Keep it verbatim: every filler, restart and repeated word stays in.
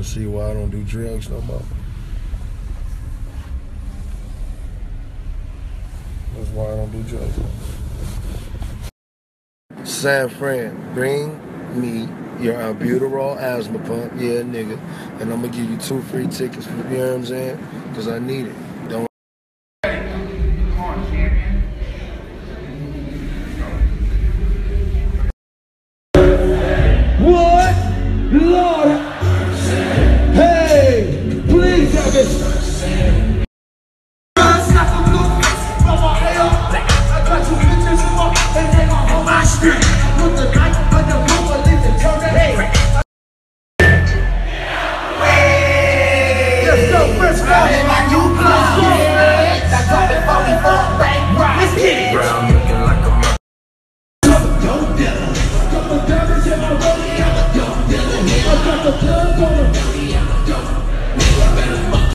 to see why I don't do drugs no more. That's why I don't do drugs no more. San Fran, bring me your albuterol asthma pump, yeah, nigga. And I'm gonna give you two free tickets for, you know what I'm saying? Because I need it. Don't. What? Lord! Hey! Please have it! Don't